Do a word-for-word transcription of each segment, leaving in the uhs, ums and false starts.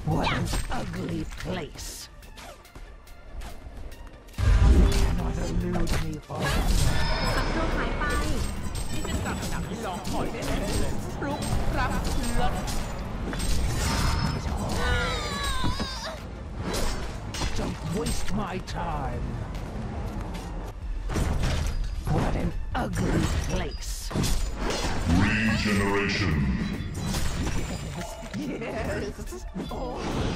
What an ugly place. You cannot elude me forever. ศัตรูหายไปนี่เป็นจับหนักที่ลองถอยได้แน่เลยรุกรับเชือด Don't waste my time. What an ugly place. Regeneration. Yes. Oh,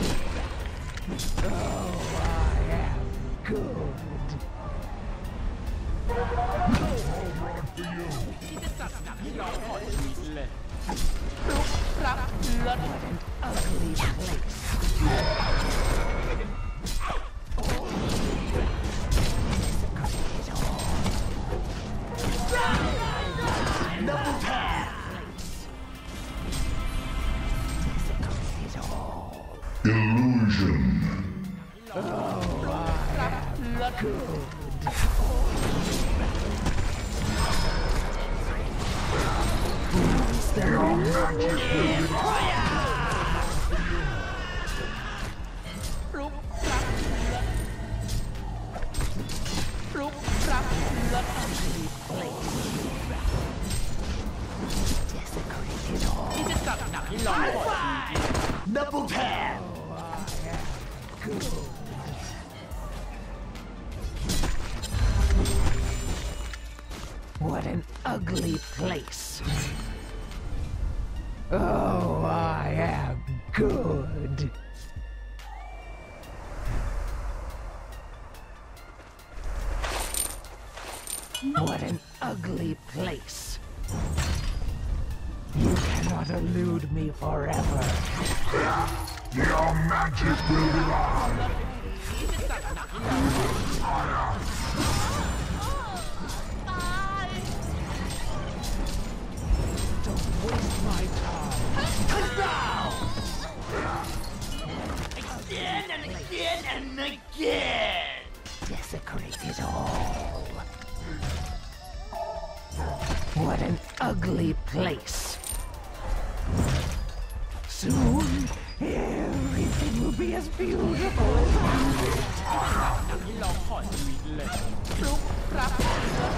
oh I am good. นี่จะจับหนักที่ลองถอยชีวิตเลยรุกรับเชือด What an ugly place. Double tap. Illusion. Oh, I am good. Who's the Your magic will be รุกรับเชือดรุกรับเชือด desecrated all. นี่จะจับหนักที่ลองถอยชีวิต double tap. Good. What an ugly place. Oh, I am good. What an ugly place. You cannot elude me forever. Your magic will be live. นี่จะจับหนักที่ลองถอย Don't waste my time. Again and again and again. Desecrate it all. What an ugly place. Soon, everything will be as beautiful as หนักที่ลองถอยชีวิตเลยรุกรับเชือด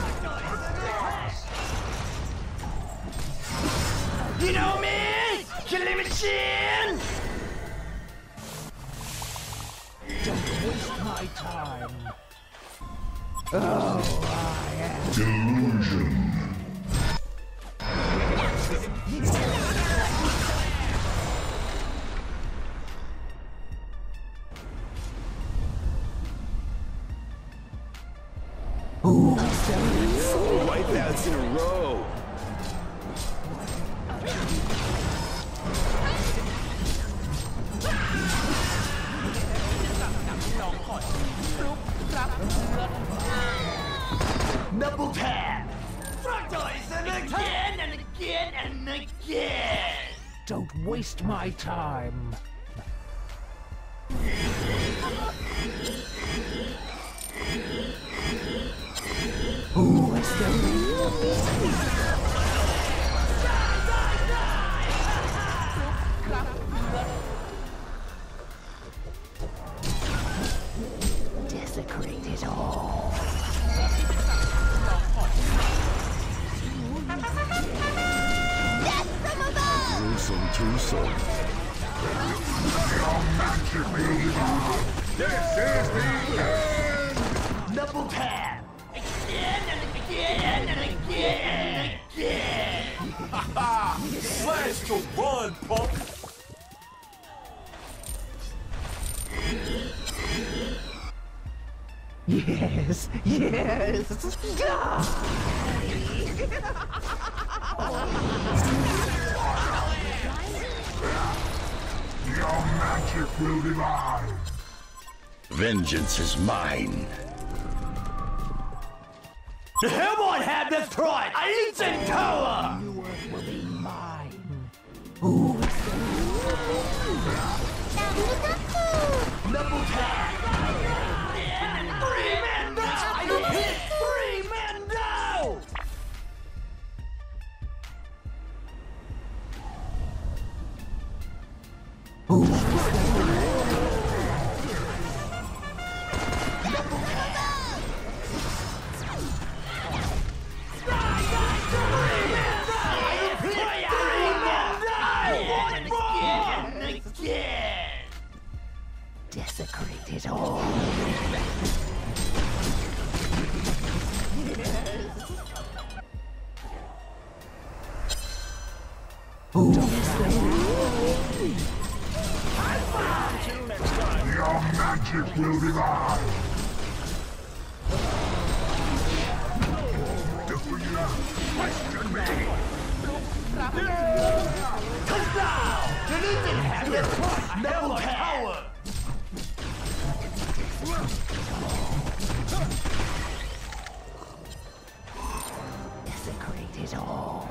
You know me, killing machine. Don't waste my time. Oh, I am. Illusion. Who's the Four wipeouts in a row. จับหนักที่ลองถอยรุกรับเชือด Double tap. Fractalize and again and again and again. Don't waste my time. Who is the real? Desecrate it all. Gruesome twosome. Your magic will be live. This is the end. Double tap. Again and again and again and again. Haha! Where's to run, punk? Yes, yes. Your magic will be live. Vengeance is mine. The Hellboy had this pride! Ancient Tower! New Earth will be mine. Who is the Double tap. Three men down! I hit three men down! Who Your magic will be mine. Do you question me? Come down! The Legion have the double power! Desecrate it all.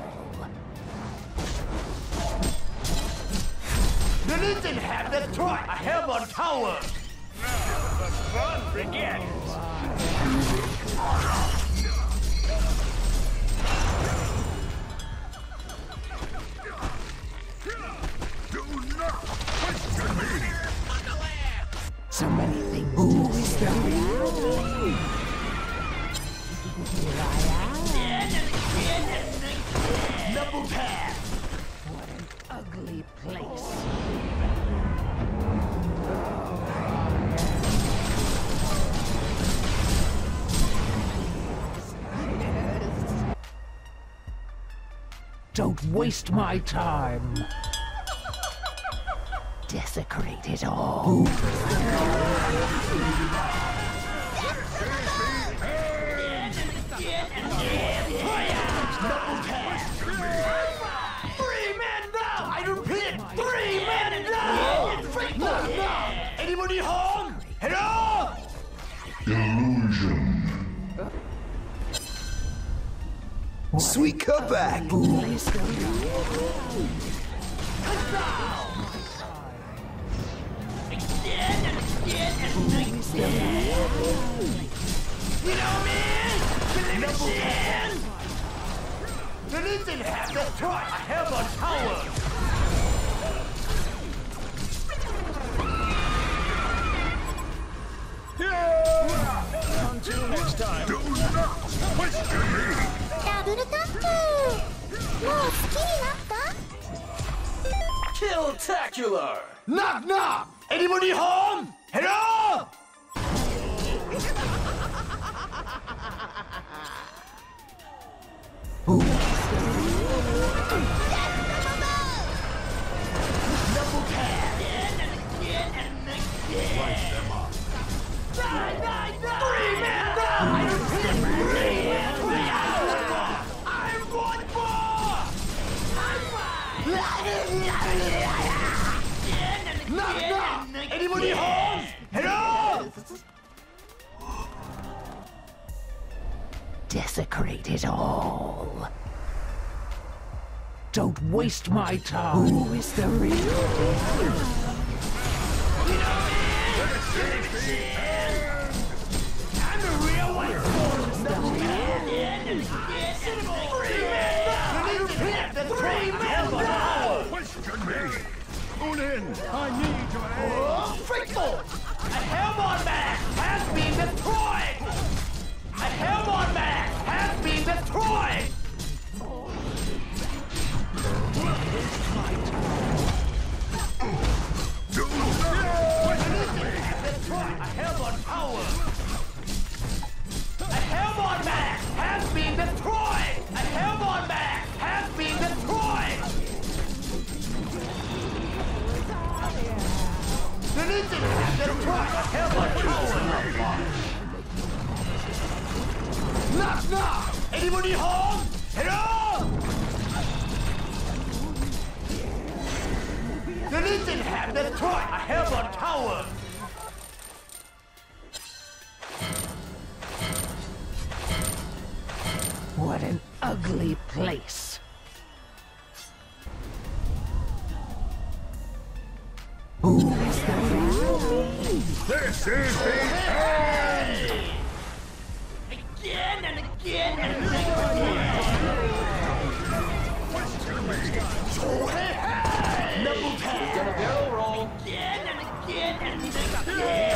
The Legion have destroyed a Hellborn tower! Now the fun begins! Do not question me. So many things. Who is the real? Here I am. Double tap! What an ugly place. Don't waste my time. Desecrate it all. Three men down! I repeat, three men down! Three men down! Anybody home? Hello? Illusion. Sweet cutback. You know me? The Legion have destroyed a Hellborn tower! Until next time! Do not question me. ダブルタップもう好きになった Killtacular! Knock knock! Anybody home? Hello? Double tap! Light them up. Die, die, die! Three men down! I repeat, three men down! I'm one more! I'm fine! Knock knock! Anybody home? Hello? Desecrate it all. Don't waste my time. Who is the real? I'm the real one! Three men down! The three men down! Question me. Tune in. I need your aid. Oh, Frickle! A Hellborn mask has been destroyed! A Hellborn mask has been destroyed! Do not question me. Destroyed a Hellborn tower! A Hellborn mask has been destroyed! A Hellborn mask has been destroyed! The Legion has destroyed a Hellborn tower! Knock knock! Anybody home? Hello? The Legion have destroyed a Hellborn tower! What an ugly place. Who is the real? This is the end. Again and again and again! Oh, hey, hey! Double tap! Gonna barrel roll! Again and again and again!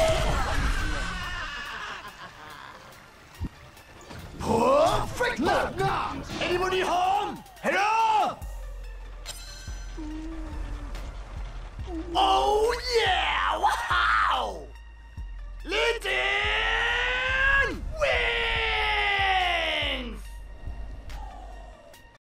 Oh, frick! Knock, knock! Anybody home? Hello? Oh, yeah!